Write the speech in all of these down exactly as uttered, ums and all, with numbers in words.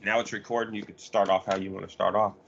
Now it's recording. You can start off how you want to start off.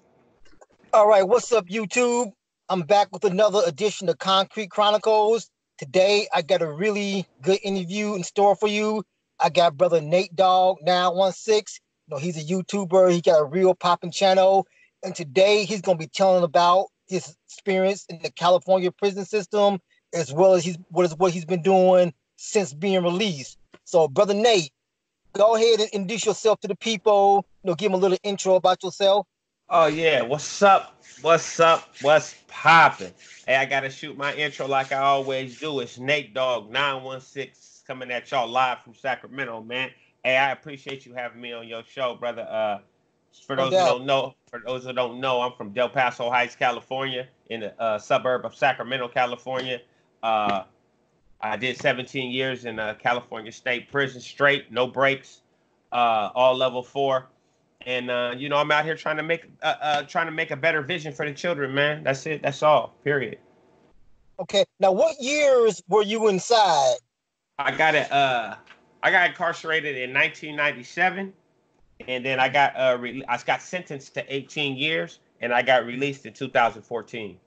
All right, what's up, YouTube? I'm back with another edition of Concrete Chronicles. Today, I got a really good interview in store for you. I got brother Nate Dogg nine one six. You know, he's a YouTuber. He got a real popping channel. And today, he's going to be telling about his experience in the California prison system, as well as he's, what, is, what he's been doing since being released. So, brother Nate, go ahead and introduce yourself to the people. You know, give them a little intro about yourself. Oh yeah, what's up? What's up? What's popping? Hey, I gotta shoot my intro like I always do. It's Nate Dogg nine one six coming at y'all live from Sacramento, man. Hey, I appreciate you having me on your show, brother. Uh, for No those who doubt. don't know, for those who don't know, I'm from Del Paso Heights, California, in the uh, suburb of Sacramento, California. Uh, I did seventeen years in a California State Prison, straight, no breaks, uh, all level four. And uh, you know, I'm out here trying to make uh, uh, trying to make a better vision for the children, man. That's it. That's all. Period. Okay. Now, what years were you inside? I got it. Uh, I got incarcerated in nineteen ninety-seven, and then I got uh, re- I got sentenced to eighteen years, and I got released in two thousand fourteen.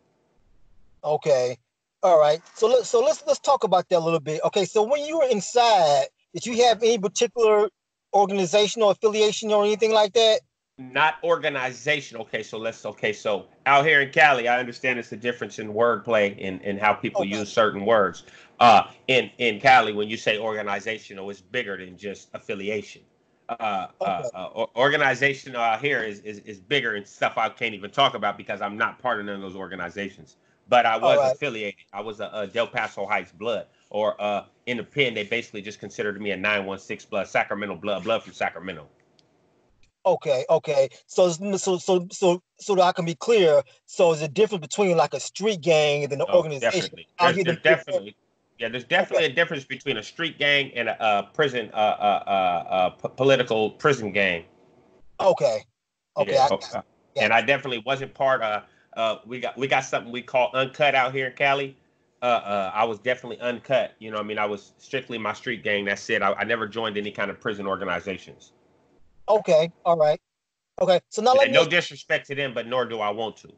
Okay. All right. So let so let's let's talk about that a little bit. Okay. So when you were inside, did you have any particular organizational affiliation or anything like that? Not organization. Okay, so let's. Okay, so out here in Cali, I understand it's the difference in wordplay and and how people Okay. use certain words. Uh, in in Cali, when you say organizational, it's bigger than just affiliation. Uh, uh, Okay. uh, organizational out here is, is is bigger and stuff I can't even talk about because I'm not part of none of those organizations. But I All was right. affiliated. I was a, a Del Paso Heights blood, or uh, in the pen, they basically just considered me a nine one six blood, Sacramento blood, blood from Sacramento. Okay. Okay. So so so so so that I can be clear. So there's a difference between like a street gang and then an Oh, organization. definitely. Out There's here, there's the definitely yeah, there's okay. definitely a difference between a street gang and a, uh prison uh uh uh, uh p- political prison gang. Okay. Okay. Yeah, I oh, got uh, and got I you. definitely wasn't part of uh we got we got something we call uncut out here in Cali. Uh, uh, I was definitely uncut. You know, what I mean, I was strictly my street gang. That's it. I, I never joined any kind of prison organizations. Okay. All right. Okay. So now let And me no ask. disrespect to them, but nor do I want to.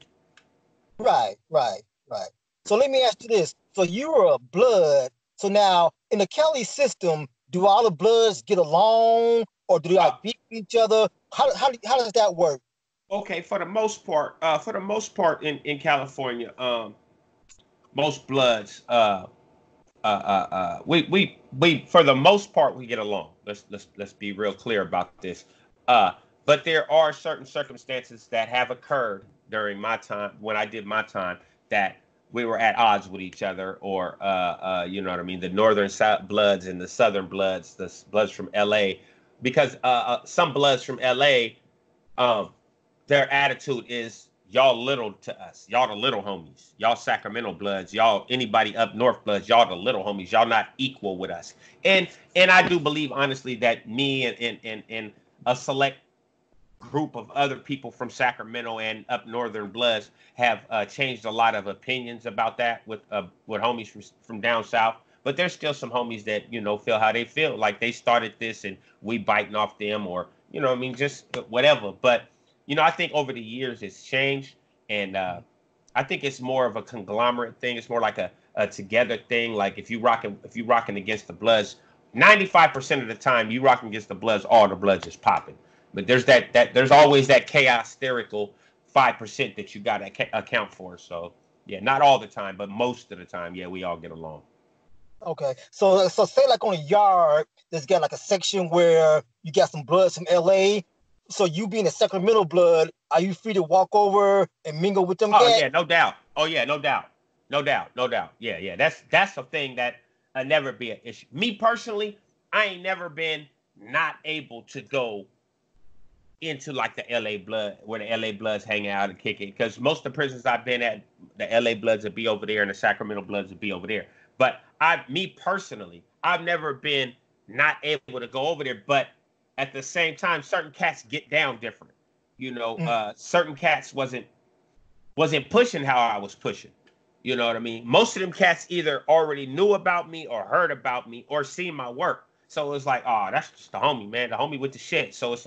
Right. Right. Right. So let me ask you this. So you were a blood. So now in the Kelly system, do all the bloods get along, or do they Uh, like beat each other? How how how does that work? okay, for the most part, uh, for the most part in in California, um, most bloods, uh, uh, uh, uh, we we we for the most part we get along. Let's let's let's be real clear about this. Uh, but there are certain circumstances that have occurred during my time when I did my time that we were at odds with each other, or uh, uh, you know what I mean, the northern bloods and the southern bloods, the bloods from L A, because uh, uh, some bloods from L A, um, their attitude is y'all little to us. Y'all the little homies. Y'all Sacramento bloods. Y'all anybody up north bloods. Y'all the little homies. Y'all not equal with us. And and I do believe honestly that me and and and, and a select group of other people from Sacramento and up northern bloods have uh, changed a lot of opinions about that with uh, with homies from from down south. But there's still some homies that you know feel how they feel, like they started this and we biting off them, or you know, what I mean, just whatever. But you know, I think over the years it's changed, and uh, I think it's more of a conglomerate thing. It's more like a, a together thing. Like if you rocking if you rocking against the Bloods, ninety-five percent of the time you rocking against the Bloods, all the Bloods is popping. But there's that that there's always that chaos hysterical five percent that you got to account for. So yeah, not all the time, but most of the time, yeah, we all get along. Okay. So so say like on a yard, there's got like a section where you got some bloods from L A. So you being a Sacramento blood, are you free to walk over and mingle with them Oh cats? yeah, no doubt. Oh yeah, no doubt. No doubt. No doubt. Yeah, yeah. That's that's a thing that uh, never be an issue. Me personally, I ain't never been not able to go into like the L A blood where the L A Bloods hang out and kick it. Because most of the prisons I've been at, the L A Bloods would be over there and the Sacramento Bloods would be over there. But I, me personally, I've never been not able to go over there. But at the same time, certain cats get down different. You know, Mm. uh, certain cats wasn't wasn't pushing how I was pushing. You know what I mean? Most of them cats either already knew about me or heard about me or seen my work. So it was like, oh, that's just the homie, man, the homie with the shit. So it's like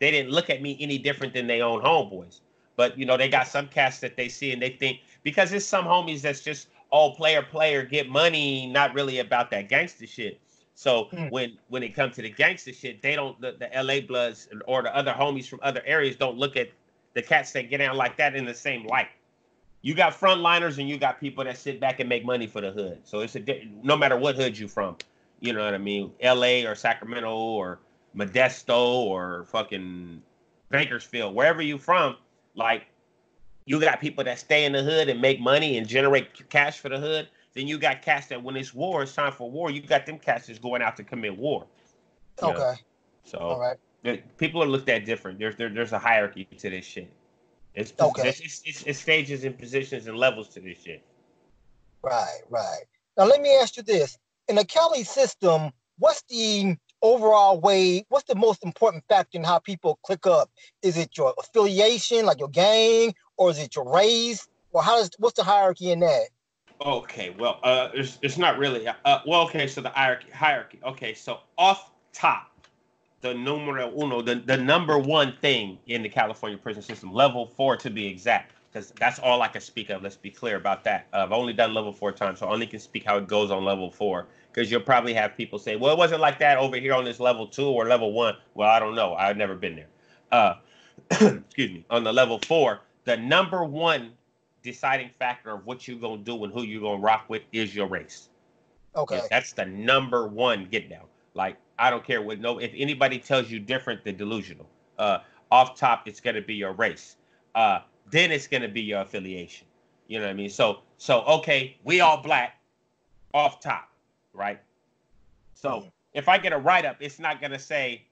they didn't look at me any different than their own homeboys. But you know, they got some cats that they see and they think, because there's some homies that's just all player player get money, not really about that gangster shit. So mm. when when it comes to the gangster shit, they don't the, the L A Bloods or the other homies from other areas don't look at the cats that get down like that in the same light. You got frontliners and you got people that sit back and make money for the hood. So it's a no matter what hood you from, you know what I mean? L A or Sacramento or Modesto or fucking Bakersfield, wherever you from, like you got people that stay in the hood and make money and generate cash for the hood. Then you got cats that when it's war, it's time for war. You got them cats that's going out to commit war. Okay. Know? So all right. People are looked at different. There's there, there's a hierarchy to this shit. It's, okay. It's, it's, it's, it's stages and positions and levels to this shit. Right, right. Now let me ask you this: in the Cali system, what's the overall way? What's the most important factor in how people click up? Is it your affiliation, like your gang, or is it your race, or how does what's the hierarchy in that? Okay, well, uh, it's, it's not really. Uh, well, okay, so the hierarchy. Hierarchy. Okay, so off top, the numero uno, the, the number one thing in the California prison system, level four to be exact, because that's all I can speak of. Let's be clear about that. Uh, I've only done level four times, so I only can speak how it goes on level four. Because you'll probably have people say, well, it wasn't like that over here on this level two or level one. Well, I don't know. I've never been there. Uh, excuse me. On the level four, the number one deciding factor of what you're going to do and who you're going to rock with is your race. Okay. Yeah, that's the number one get down. Like, I don't care what no, if anybody tells you different, they're delusional. Uh, off top, it's going to be your race. Uh, then it's going to be your affiliation. You know what I mean? So, so okay, we all black off top, right? So mm-hmm. if I get a write-up, it's not going to say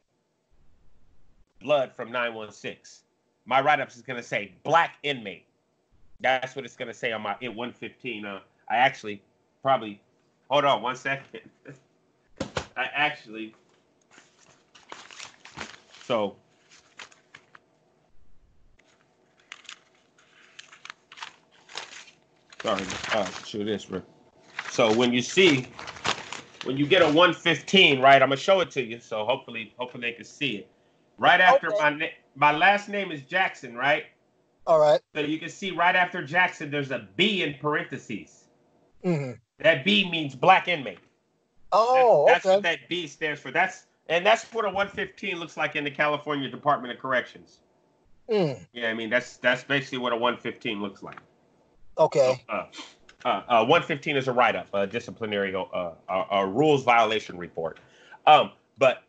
blood from nine one six. My write-up is going to say black inmate. That's what it's going to say on my in one fifteen. Uh, I actually probably, hold on one second. I actually, so, sorry, uh, show this, Rick. So when you see, when you get a one fifteen, right, I'm going to show it to you, so hopefully, hopefully they can see it. Right after okay. my, my last name is Jackson, right? All right. So you can see right after Jackson, there's a B in parentheses. Mm-hmm. That B means black inmate. Oh, that's, that's okay. what that B stands for. That's and that's what a one fifteen looks like in the California Department of Corrections. Mm. Yeah, I mean that's that's basically what a one fifteen looks like. Okay. So, uh, uh, uh, one fifteen is a write-up, a disciplinary, uh, a, a rules violation report. Um, but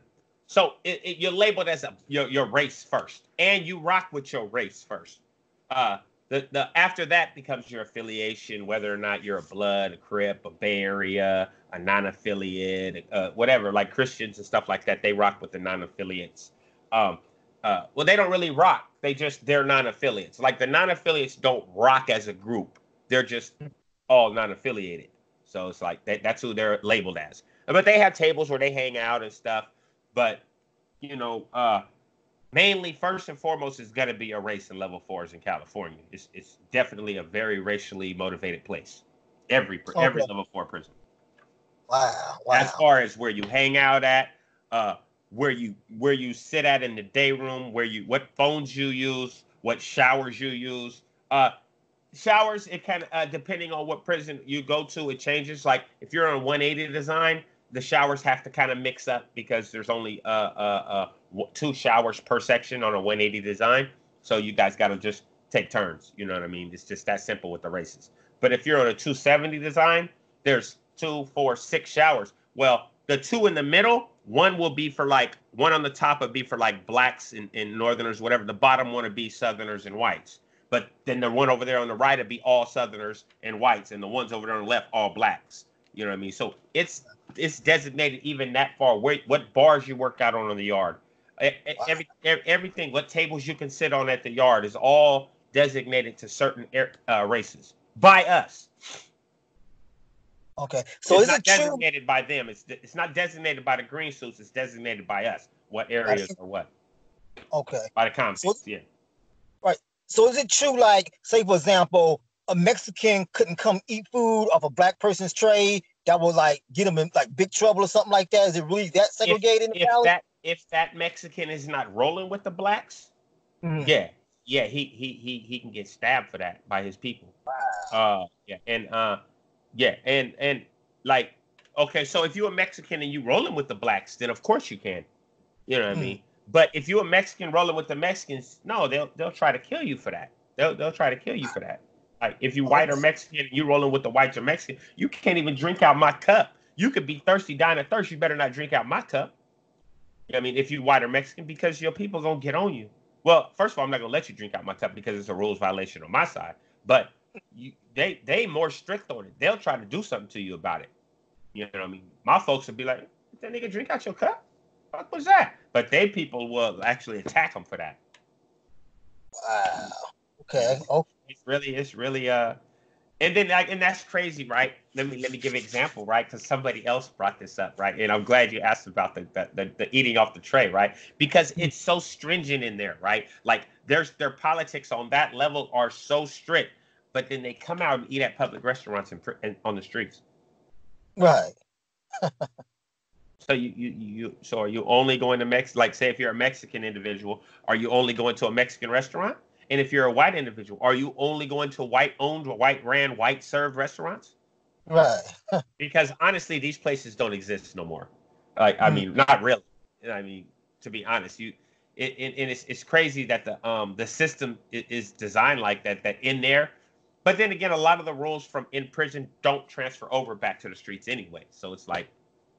so it, it, you're labeled as a your your race first, and you rock with your race first. Uh, The, the after that becomes your affiliation, whether or not you're a Blood, a Crip, a Bay Area, a non-affiliate, uh, whatever. Like Christians and stuff like that, they rock with the non-affiliates. Um, uh, well, they don't really rock. They just they're non-affiliates. Like the non-affiliates don't rock as a group. They're just all non-affiliated. So it's like that, that's who they're labeled as. But they have tables where they hang out and stuff. But you know. Uh, Mainly, first and foremost, is going to be a race in level fours in California. It's it's definitely a very racially motivated place. Every okay. every level four prison. Wow, wow. As far as where you hang out at, uh, where you where you sit at in the day room, where you what phones you use, what showers you use. Uh, showers, it kind of uh, depending on what prison you go to, it changes. Like if you're on one eighty design, the showers have to kind of mix up because there's only uh uh uh. two showers per section on a one eighty design. So you guys got to just take turns. You know what I mean? It's just that simple with the races. But if you're on a two seventy design, there's two, four, six showers. Well, the two in the middle, one will be for like, one on the top would be for like blacks and, and northerners, whatever. The bottom one would be southerners and whites. But then the one over there on the right would be all southerners and whites. And the ones over there on the left, all blacks. You know what I mean? So it's it's designated even that far. Where, what bars you work out on in the yard. Every, everything, what tables you can sit on at the yard is all designated to certain uh, races by us. Okay, so it's is not it designated true? by them? It's it's not designated by the green suits. It's designated by us. What areas or what? Okay, by the convicts. So, yeah. Right. So is it true? Like, say for example, a Mexican couldn't come eat food off a black person's tray. That would like get them in like big trouble or something like that. Is it really that segregated if, in the if Valley? that if that Mexican is not rolling with the blacks, Mhm. yeah, yeah, he he he he can get stabbed for that by his people. Uh, yeah, and uh, yeah, and and like, okay, so if you're a Mexican and you rolling with the blacks, then of course you can. You know what I Mhm. mean? But if you're a Mexican rolling with the Mexicans, no, they'll they'll try to kill you for that. They'll they'll try to kill you for that. Like if you white or Okay. Mexican and you rolling with the whites or Mexican, you can't even drink out my cup. You could be thirsty, dying of thirst. You better not drink out my cup. I mean, if you white or Mexican, because your people gonna get on you. Well, first of all, I'm not gonna let you drink out my cup because it's a rules violation on my side. But you, they they more strict on it. They'll try to do something to you about it. You know what I mean? My folks would be like, "That nigga drink out your cup? What was that?" But they people will actually attack them for that. Wow. Yeah, Okay. Oh. it's really, it's really uh, and then like, and that's crazy, right? Let me let me give an example, right? Because somebody else brought this up, right? And I'm glad you asked about the the, the the eating off the tray, right? Because it's so stringent in there, right? Like there's their politics on that level are so strict, but then they come out and eat at public restaurants and, and on the streets. Right. So you, you you so are you only going to Mex like say if you're a Mexican individual, are you only going to a Mexican restaurant? And if you're a white individual, are you only going to white owned, white ran, white served restaurants? Right. Because honestly, these places don't exist no more. Like I Mhm. mean, not really. I mean, to be honest, you it, it, and it's it's crazy that the um the system is designed like that. That in there, but then again, a lot of the rules from in prison don't transfer over back to the streets anyway. So it's like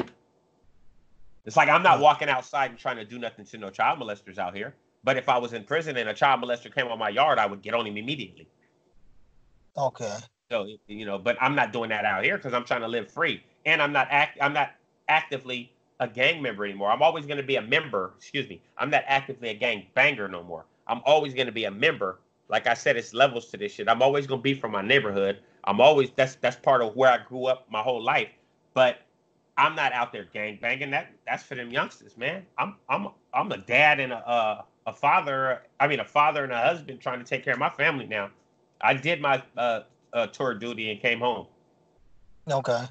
it's like I'm not Right. walking outside and trying to do nothing to no child molesters out here. But if I was in prison and a child molester came on my yard, I would get on him immediately. Okay. So you know, but I'm not doing that out here because I'm trying to live free, and I'm not act. I'm not actively a gang member anymore. I'm always going to be a member. Excuse me. I'm not actively a gang banger no more. I'm always going to be a member. Like I said, it's levels to this shit. I'm always going to be from my neighborhood. I'm always that's that's part of where I grew up my whole life. But I'm not out there gang banging. That that's for them youngsters, man. I'm I'm I'm a dad and a a, a father. I mean, a father and a husband trying to take care of my family now. I did my uh, uh, tour duty and came home. Okay.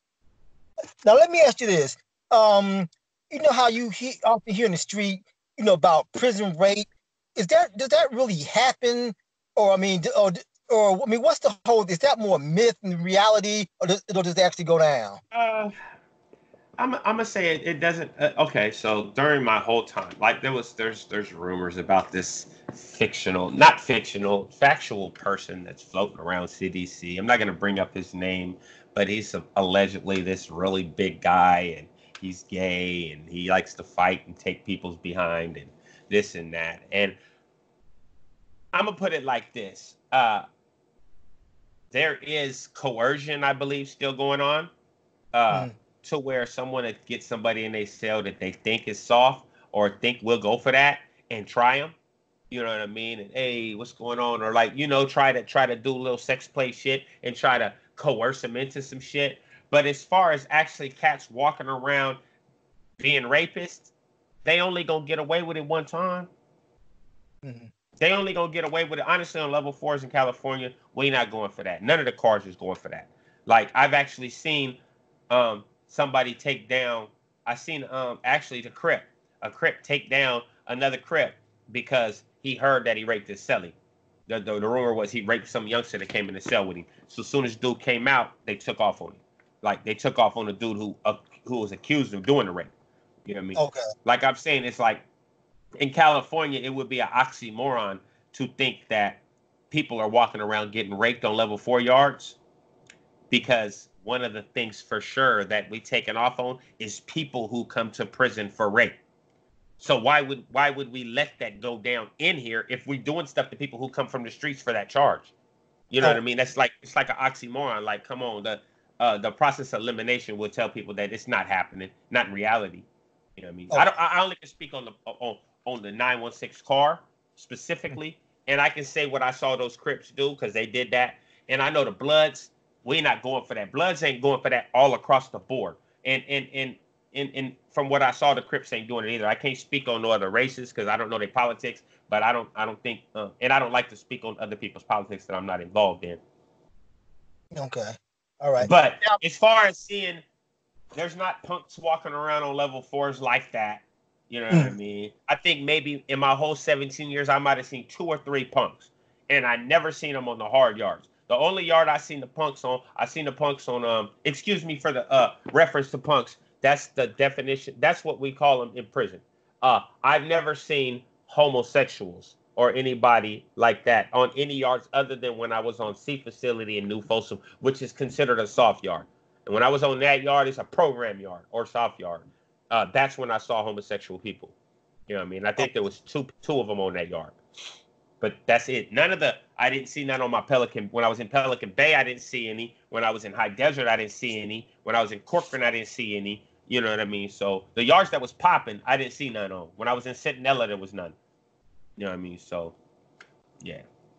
Now let me ask you this. Um, you know how you he, often hear in the street, you know, about prison rape. Is that does that really happen? Or I mean, or or I mean, what's the whole? Is that more myth than reality, or does, or does it actually go down? Uh, I'm I'm gonna say it, it doesn't. Uh, okay, so during my whole time, like there was there's there's rumors about this fictional, not fictional, factual person that's floating around C D C. I'm not gonna bring up his name, but he's a, allegedly this really big guy, and he's gay, and he likes to fight and take people's behind, and this and that. And I'm gonna put it like this: uh, there is coercion, I believe, still going on. Uh, Mm. to where someone that gets somebody in their cell that they think is soft or think will go for that and try them. You know what I mean? And hey, what's going on? Or like, you know, try to try to do a little sex play shit and try to coerce them into some shit. But as far as actually cats walking around being rapists, they only gonna get away with it one time. Mm. They only gonna get away with it. Honestly, on level fours in California, we not going for that. None of the cars is going for that. Like I've actually seen um somebody take down. I seen um actually the Crip, a Crip take down another Crip because he heard that he raped his cellie. The, the, the rumor was he raped some youngster that came in the cell with him. So as soon as dude came out, they took off on him. Like they took off on the dude who uh, who was accused of doing the rape. You know what I mean? Okay. Like I'm saying, it's like in California, it would be an oxymoron to think that people are walking around getting raped on level four yards because one of the things for sure that we taken off on is people who come to prison for rape. So why would why would we let that go down in here if we're doing stuff to people who come from the streets for that charge? You know what I Oh. mean? That's like it's like an oxymoron. Like, come on, the uh, the process of elimination will tell people that it's not happening, not in reality. You know what I mean? I Okay. don't. I only can speak on the on on the nine one six car specifically, and I can say what I saw those Crips do because they did that, and I know the Bloods. We're not going for that. Bloods ain't going for that all across the board. And and and and, and from what I saw, the Crips ain't doing it either. I can't speak on no other races because I don't know their politics, but I don't I don't think, uh, and I don't like to speak on other people's politics that I'm not involved in. Okay. All right. But Now, as far as seeing, there's not punks walking around on level fours like that. You know what I Mm. mean? I think maybe in my whole seventeen years, I might have seen two or three punks, and I never seen them on the hard yards. The only yard I seen the punks on, I seen the punks on. Um, excuse me for the uh reference to punks. That's the definition. That's what we call them in prison. Uh, I've never seen homosexuals or anybody like that on any yards other than when I was on C facility in New Folsom, which is considered a soft yard. And when I was on that yard, it's a program yard or soft yard. Uh, that's when I saw homosexual people. You know what I mean? I think there was two two of them on that yard, but that's it. None of the I didn't see none on my Pelican. When I was in Pelican Bay, I didn't see any. When I was in High Desert, I didn't see any. When I was in Corcoran, I didn't see any. You know what I mean? So the yards that was popping, I didn't see none on. When I was in Centinela, there was none. You know what I mean? So, yeah.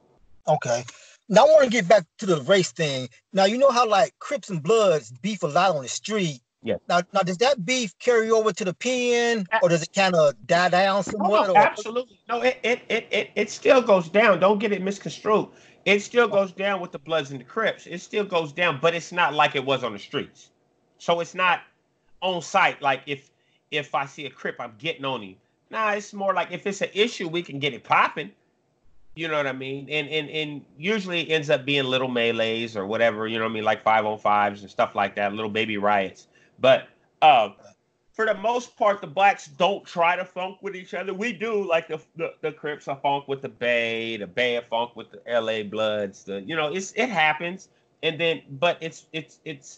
Okay. Now I want to get back to the race thing. Now you know how like Crips and Bloods beef a lot on the street. Yeah. Now, now does that beef carry over to the pen, or does it kind of die down somewhat? Oh, or... absolutely. No, it, it it it it still goes down. Don't get it misconstrued. It still goes down with the Bloods and the Crips. It still goes down, but it's not like it was on the streets. So it's not on site. Like if if I see a Crip, I'm getting on him. Nah, it's more like if it's an issue, we can get it popping. You know what I mean? And and and usually it ends up being little melees or whatever. You know what I mean? Like five on fives and stuff like that. Little baby riots. But uh, for the most part, the blacks don't try to funk with each other. We do, like the the, the Crips are funk with the Bay, the Bay are funk with the L A Bloods. The you know, it's it happens, and then but it's it's it's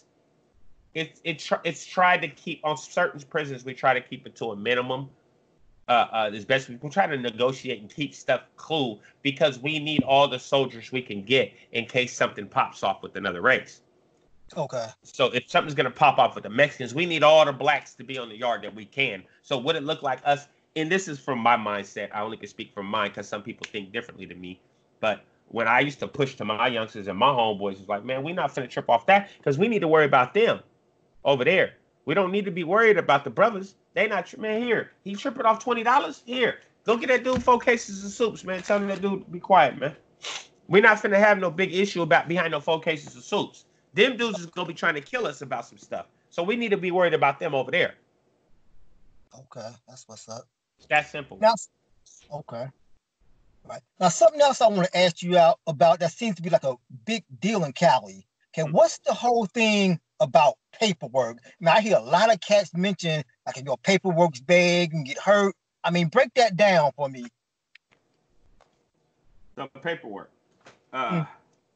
it's it's it's tried to keep on certain prisons. We try to keep it to a minimum. Uh, uh, as best we can try to negotiate and keep stuff cool because we need all the soldiers we can get in case something pops off with another race. Okay. So if something's going to pop off with the Mexicans, we need all the blacks to be on the yard that we can. So would it look like us? And this is from my mindset. I only can speak from mine because some people think differently to me. But when I used to push to my youngsters and my homeboys, it's like, man, we're not finna trip off that because we need to worry about them over there. We don't need to be worried about the brothers. They not, man, here. He tripping off twenty dollars? Here. Go get that dude four cases of soups, man. Tell him that dude to be quiet, man. We're not finna have no big issue about behind no four cases of soups. Them dudes is gonna be trying to kill us about some stuff. So we need to be worried about them over there. Okay, that's what's up. It's that simple. Now, okay. Right. Now, something else I want to ask you out about that seems to be like a big deal in Cali. Okay, mm-hmm. What's the whole thing about paperwork? I mean, I hear a lot of cats mention like if your paperwork's big and get hurt. I mean, break that down for me. The paperwork. Uh, mm.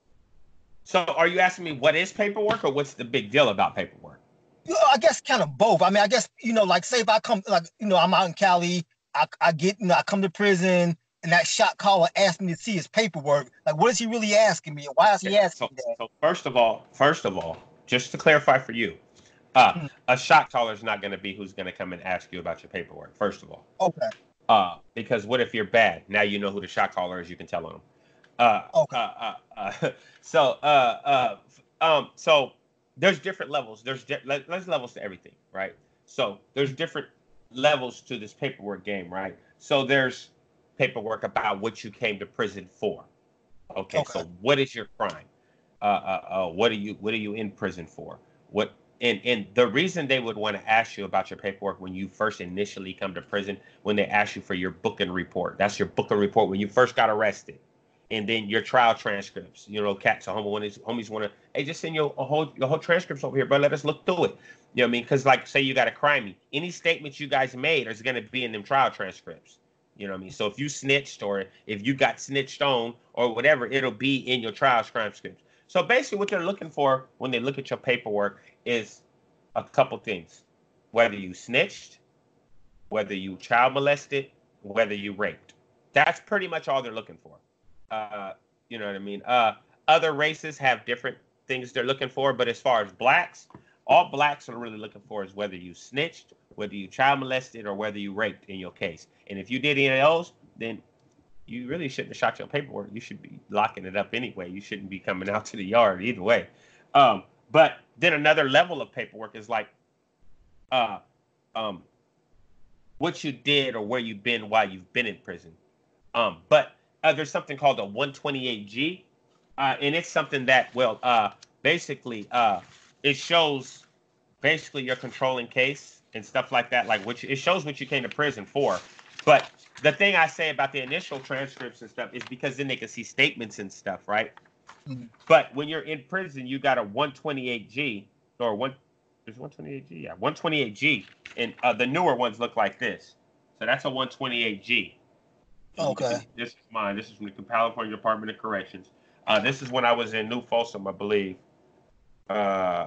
So are you asking me what is paperwork or what's the big deal about paperwork? You know, I guess kind of both. I mean, I guess, you know, like say if I come, like, you know, I'm out in Cali, I, I get, you know, I come to prison and that shot caller asks me to see his paperwork. Like, what is he really asking me? Why is he asking so, me that? So first of all, first of all, just to clarify for you, uh, mm. a shot caller is not going to be who's going to come and ask you about your paperwork, first of all. Okay. Uh, because what if you're bad? Now you know who the shot caller is. You can tell on them. Uh, okay. Uh, uh, uh, so, uh, uh, um, so there's different levels. There's di- there's levels to everything, right? So there's different levels to this paperwork game, right? So there's paperwork about what you came to prison for. Okay. okay. So what is your crime? Uh, uh, uh, what are you what are you in prison for? What and and the reason they would want to ask you about your paperwork when you first initially come to prison, when they ask you for your booking report, that's your booking report when you first got arrested. And then your trial transcripts, you know, cats or homies, homies want to, hey, just send your whole your whole transcripts over here, bro. Let us look through it. You know what I mean? Because, like, say you got to crime me. Any statements you guys made is going to be in them trial transcripts. You know what I mean? So if you snitched or if you got snitched on or whatever, it'll be in your trial transcripts. So basically what they're looking for when they look at your paperwork is a couple things. Whether you snitched, whether you child molested, whether you raped. That's pretty much all they're looking for. Uh, you know what I mean? Uh, other races have different things they're looking for, but as far as blacks, all blacks are really looking for is whether you snitched, whether you child molested, or whether you raped in your case. And if you did any of those, then you really shouldn't have shot your paperwork. You should be locking it up anyway. You shouldn't be coming out to the yard either way. Um, but then another level of paperwork is like uh, um, what you did or where you've been while you've been in prison. Um, but Uh, there's something called a one twenty-eight G, uh, and it's something that, well, uh, basically, uh, it shows basically your controlling case, and stuff like that. Like, which it shows what you came to prison for. But the thing I say about the initial transcripts and stuff is because then they can see statements and stuff, right? Mm-hmm. But when you're in prison, you got a one twenty-eight G or one. There's one twenty-eight G, yeah, one twenty-eight G, and uh, the newer ones look like this. So that's a one twenty-eight G. Okay. See, this is mine. This is from the California Department of Corrections. Uh, this is when I was in New Folsom, I believe. Uh,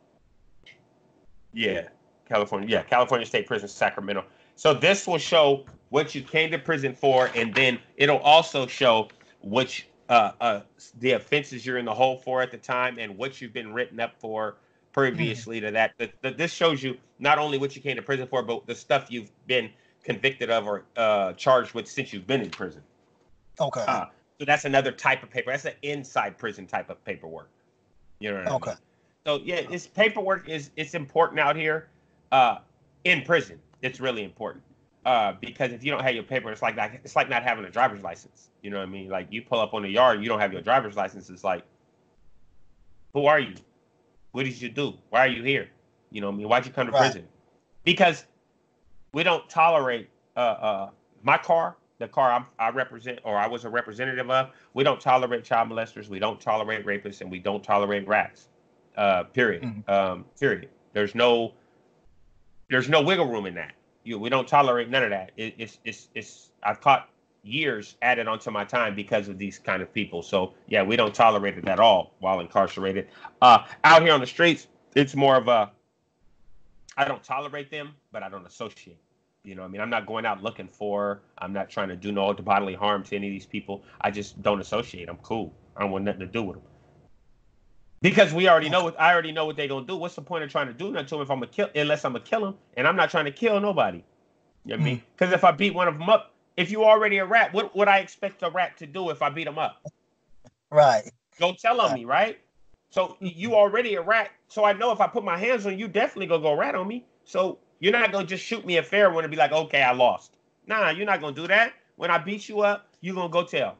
yeah, California. Yeah, California State Prison, Sacramento. So this will show what you came to prison for, and then it'll also show which uh, uh, the offenses you're in the hole for at the time, and what you've been written up for previously mm. to that. The, the, this shows you not only what you came to prison for, but the stuff you've been convicted of or uh, charged with since you've been in prison. Okay. Uh, so that's another type of paper. That's an inside prison type of paperwork. You know what I okay. mean? So yeah, this paperwork is it's important out here uh, in prison. It's really important uh, because if you don't have your paper, it's like that, it's like not having a driver's license. You know what I mean? Like you pull up on the yard and you don't have your driver's license. It's like, who are you? What did you do? Why are you here? You know what I mean? Why'd you come to right. prison? Because we don't tolerate uh, uh, my car, the car I'm, I represent or I was a representative of. We don't tolerate child molesters. We don't tolerate rapists, and we don't tolerate rats. Uh, period. Mm-hmm. Um, period. There's no, there's no wiggle room in that. You, we don't tolerate none of that. It, it's, it's, it's. I've caught years added onto my time because of these kind of people. So yeah, we don't tolerate it at all while incarcerated. Uh, out here on the streets, it's more of a. I don't tolerate them, but I don't associate. You know what I mean? I'm not going out looking for, I'm not trying to do no bodily harm to any of these people. I just don't associate. I'm cool. I don't want nothing to do with them. Because we already know what, I already know what they're going to do. What's the point of trying to do nothing to them if I'm a kill, unless I'm going to kill them? And I'm not trying to kill nobody. You know what I mean? Because if I beat one of them up, if you already a rat, what would I expect a rat to do if I beat them up? Right. Go tell on me, right? So you already a rat. So I know if I put my hands on you, definitely gonna go rat on me. So you're not gonna just shoot me a fair one and be like, okay, I lost. Nah, you're not gonna do that. When I beat you up, you're gonna go tell.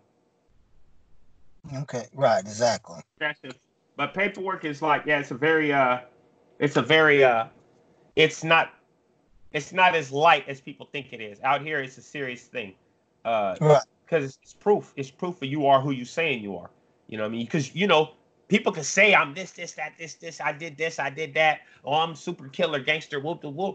Okay, right, exactly. That's it. But paperwork is like, yeah, it's a very, uh, it's a very, uh, it's not, it's not as light as people think it is. Out here, it's a serious thing. Uh, right. Because it's, it's proof. It's proof that you are who you're saying you are. You know what I mean? Because, you know, people can say I'm this, this, that, this, this, I did this, I did that. Oh, I'm super killer, gangster, whoop, the whoop.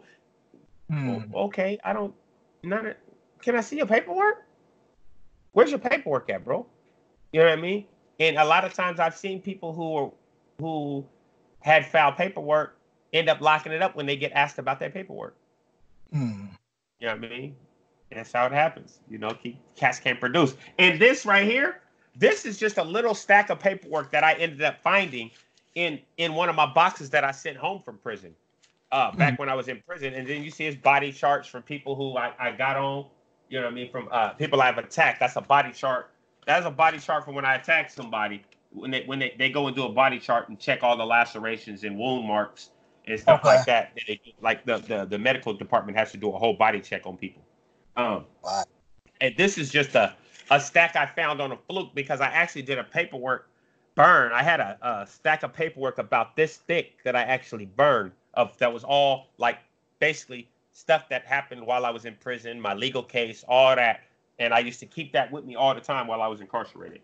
Hmm. Well, okay, I don't, none of, can I see your paperwork? Where's your paperwork at, bro? You know what I mean? And a lot of times I've seen people who are, who had foul paperwork end up locking it up when they get asked about their paperwork. Hmm. You know what I mean? That's how it happens. You know, keep, cats can't produce. And this right here, this is just a little stack of paperwork that I ended up finding in, in one of my boxes that I sent home from prison uh, back mm. when I was in prison. And then you see his body charts from people who I, I got on, you know what I mean, from uh, people I've attacked. That's a body chart. That's a body chart from when I attacked somebody. When they when they, they go and do a body chart and check all the lacerations and wound marks and stuff okay. like that. They, like the, the, the medical department has to do a whole body check on people. Um, wow. And this is just a, a stack I found on a fluke because I actually did a paperwork burn. I had a, a stack of paperwork about this thick that I actually burned of that was all like basically stuff that happened while I was in prison, my legal case, all that. And I used to keep that with me all the time while I was incarcerated.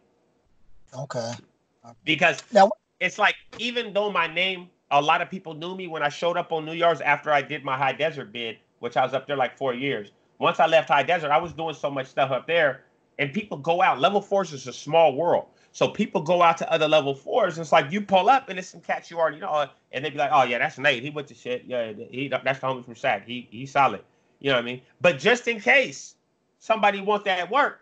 Okay. Because now, it's like, even though my name, a lot of people knew me when I showed up on New Year's after I did my High Desert bid, which I was up there like four years. Once I left High Desert, I was doing so much stuff up there. And people go out. Level fours is a small world. So people go out to other level fours. It's like you pull up and it's some cats you already know. And they be like, oh, yeah, that's Nate. He went to shit. Yeah, he, that's the homie from Sac. He, he's solid. You know what I mean? But just in case somebody wants that work,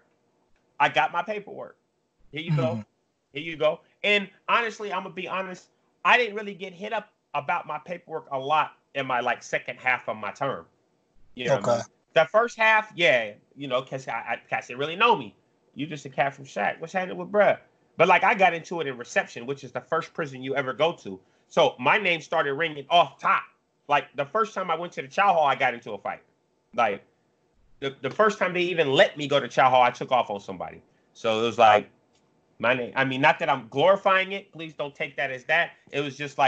I got my paperwork. Here you go. Mm-hmm. Here you go. And honestly, I'm going to be honest. I didn't really get hit up about my paperwork a lot in my like second half of my term. You know okay. what I mean? The first half, yeah, you know, because I, I cats didn't really know me. You just a cat from Shaq. What's happening with bruh? But like I got into it in reception, which is the first prison you ever go to. So my name started ringing off top. Like the first time I went to the chow hall, I got into a fight. Like the, the first time they even let me go to chow hall, I took off on somebody. So it was like my name. I mean, not that I'm glorifying it. Please don't take that as that. It was just like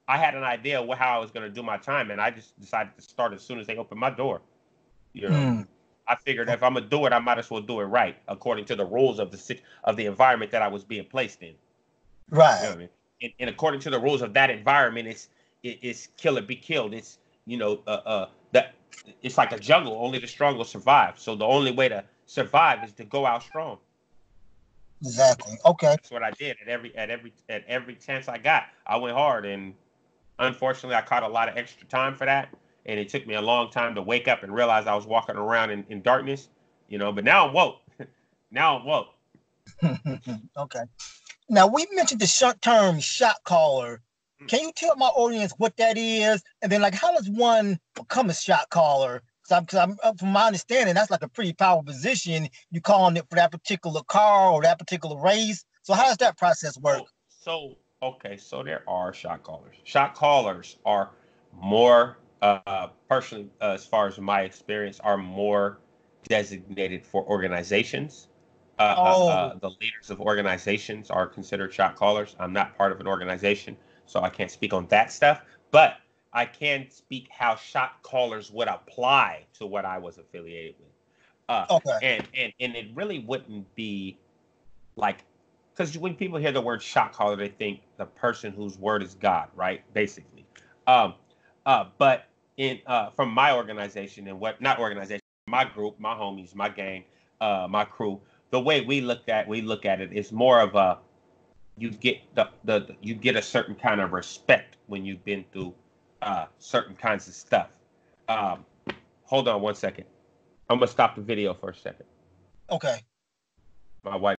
I had an idea of how I was going to do my time, and I just decided to start as soon as they opened my door. You know, mm. I figured if I'm gonna do it, I might as well do it right, according to the rules of the of the environment that I was being placed in. Right. You know what I mean? And, and according to the rules of that environment, it's it, it's kill or be killed. It's you know, uh, uh, that it's like a jungle. Only the strong will survive. So the only way to survive is to go out strong. Exactly. Okay. That's what I did at every at every at every chance I got. I went hard, and unfortunately, I caught a lot of extra time for that, and it took me a long time to wake up and realize I was walking around in, in darkness. You know, but now I'm woke. now I'm woke. Okay. Now we mentioned the short term shot caller. Can you tell my audience what that is, and then like how does one become a shot caller? Because I'm, I'm, from my understanding, that's like a pretty powerful position. You calling it for that particular car or that particular race. So how does that process work? So, so okay, so there are shot callers. Shot callers are more, uh, personally, uh, as far as my experience, are more designated for organizations. Uh, oh. uh, uh, the leaders of organizations are considered shot callers. I'm not part of an organization, so I can't speak on that stuff. But I can speak how shot callers would apply to what I was affiliated with. Uh, okay. And, and and it really wouldn't be like, because when people hear the word shot caller, they think the person whose word is God, right? Basically. Um, uh, but in uh, from my organization and what not organization, my group, my homies, my gang, uh, my crew, the way we look at we look at it is more of a you get the the you get a certain kind of respect when you've been through uh, certain kinds of stuff. Um, hold on one second. I'm gonna stop the video for a second. Okay. My wife.